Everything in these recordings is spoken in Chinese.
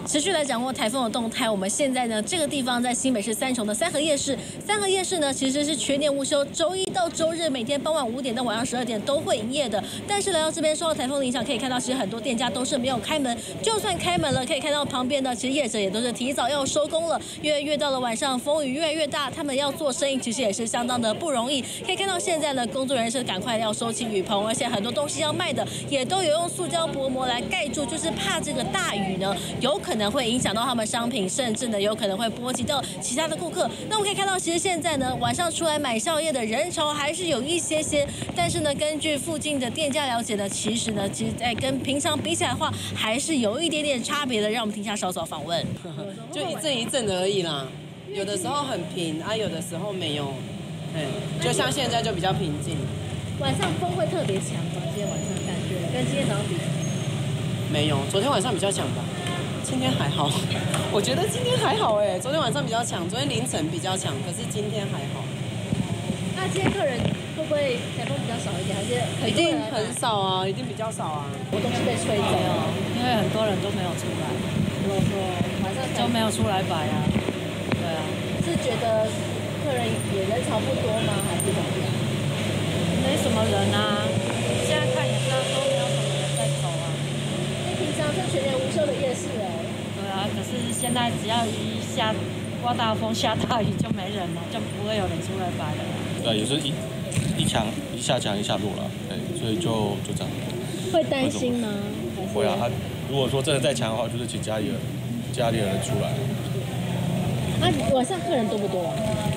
持续来掌握台风的动态。我们现在呢，这个地方在新北市三重的三和夜市。三和夜市呢，其实是全年无休，周一到周日每天傍晚5点到晚上12点都会营业的。但是来到这边，受到台风的影响，可以看到其实很多店家都是没有开门。就算开门了，可以看到旁边呢，其实业者也都是提早要收工了。越到了晚上，风雨越来越大，他们要做生意其实也是相当的不容易。可以看到现在呢，工作人员是赶快要收起雨棚，而且很多东西要卖的也都有用塑胶薄膜来盖住，就是怕这个大雨呢有可能会影响到他们商品，甚至呢有可能会波及到其他的顾客。那我可以看到，其实现在呢晚上出来买宵夜的人潮还是有一些，但是呢根据附近的店家了解呢，其实在跟平常比起来的话，还是有一点点差别的。让我们听一下稍早访问， 就一阵一阵而已啦，有的时候很平啊，有的时候没有，就像现在就比较平静。 晚上风会特别强吗？今天晚上感觉跟今天早上比？没有，昨天晚上比较强吧。今天还好，我觉得今天还好哎，昨天晚上比较强，昨天凌晨比较强，可是今天还好。 那今天客人会不会台风比较少一点，还是一定很少啊，一定比较少啊。 我都是被吹走， 因为很多人都没有出来， 如果说晚上都没有出来摆啊。对啊， 是觉得客人也人潮不多吗？还是怎么样？ 没什么人啊，现在看也是都没有什么人在走啊。 平常是全年无休的夜市哎。 对啊，可是现在只要一下刮大风、下大雨就没人了，就不会有人出来摆了。 对，也是一强一下强一下弱了，对，所以就这样。 会担心吗？ 会啊，如果说真的再强的话，就是请家里人出来。 那晚上客人多不多啊？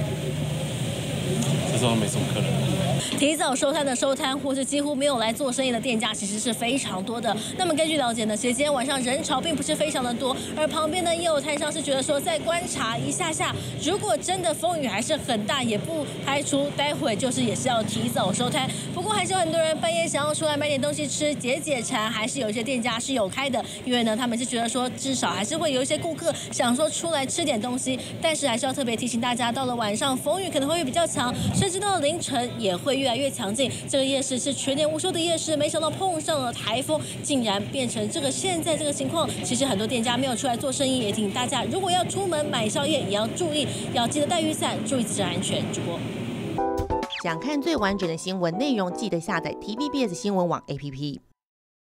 这时候没什么客人。 提早收摊的收摊，或是几乎没有来做生意的店家，其实是非常多的。那么根据了解呢，其实今天晚上人潮并不是非常的多，而旁边呢也有摊商是觉得说再观察一下，如果真的风雨还是很大，也不排除待会也是要提早收摊。不过还是有很多人半夜想要出来买点东西吃，解馋，还是有一些店家是有开的，因为呢他们是觉得说至少还是会有一些顾客想说出来吃点东西，但是还是要特别提醒大家，到了晚上风雨可能会比较强，甚至到了凌晨也会越来越强劲。这个夜市是全年无休的夜市，没想到碰上了台风，竟然变成现在这个情况。其实很多店家没有出来做生意，也提醒大家，如果要出门买宵夜，也要注意，要记得带雨伞，注意自身安全。主播， 想看最完整的新闻内容，记得下载 TVBS 新闻网 APP。